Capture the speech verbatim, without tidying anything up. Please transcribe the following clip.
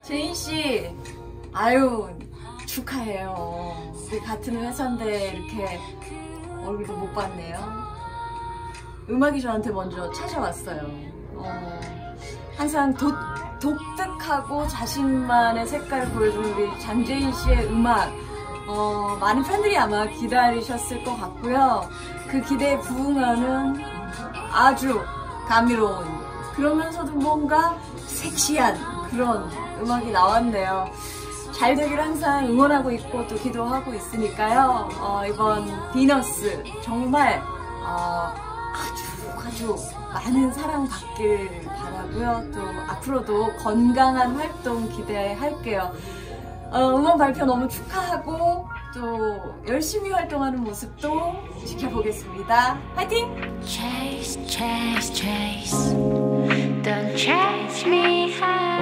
제인씨, 아유 축하해요. 우리 같은 회사인데 이렇게 얼굴도 못 봤네요. 음악이 저한테 먼저 찾아왔어요. 어, 항상 도, 독특하고 자신만의 색깔을 보여주는 우리 장재인 씨의 음악, 어, 많은 팬들이 아마 기다리셨을 것 같고요. 그 기대에 부응하는 아주 감미로운, 그러면서도 뭔가 섹시한 그런 음악이 나왔네요. 잘 되길 항상 응원하고 있고 또 기도하고 있으니까요. 어, 이번 비너스 정말 어, 아주 아주 많은 사랑 받길 바라고요. 또 앞으로도 건강한 활동 기대할게요. 어, 음원 발표 너무 축하하고 또 열심히 활동하는 모습도 지켜보겠습니다. 화이팅! Chase, chase, chase. Don't chase me high.